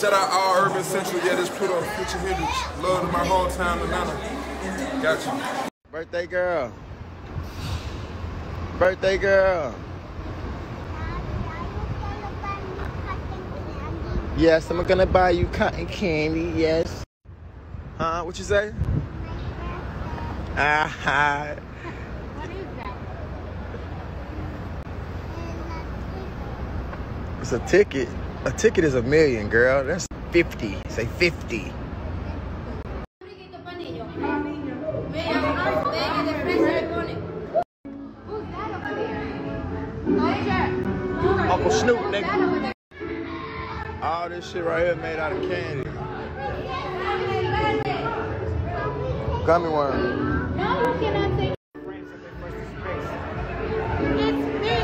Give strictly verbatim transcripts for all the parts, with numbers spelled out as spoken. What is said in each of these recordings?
Shout out all Urban Central. Yeah, this put on Future Hendrix. Love to my hometown, Atlanta. Got you. Birthday girl. Birthday girl. Yes, I'm gonna buy you cotton candy, yes. Huh? What you say? Ah, What is that? it's a ticket. A ticket is a million, girl. That's fifty. Say fifty. Uncle Snoop, nigga. All this shit right here made out of candy. Gummy worm. No, you cannot say. It's me.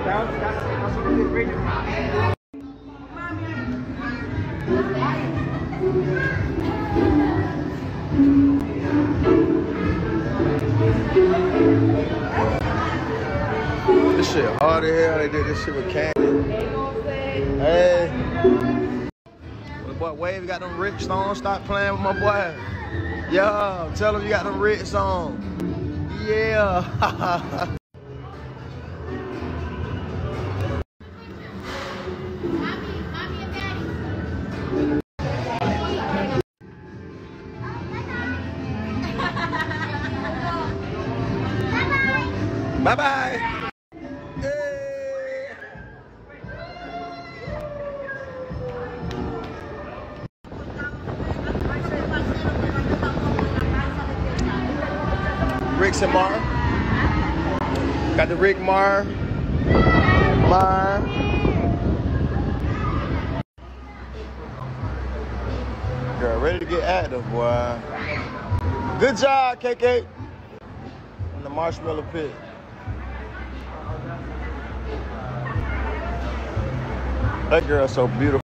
This shit hard as hell. They did this shit with candy. Hey. My boy Wave got them rich on. Stop playing with my boy. Yo, tell him you got them rich on. Yeah. Bye bye. Hey. Rick's and Mar. Got the Rick Mar. Mar. Girl, ready to get active, boy. Good job, K K. In the marshmallow pit. That girl's so beautiful.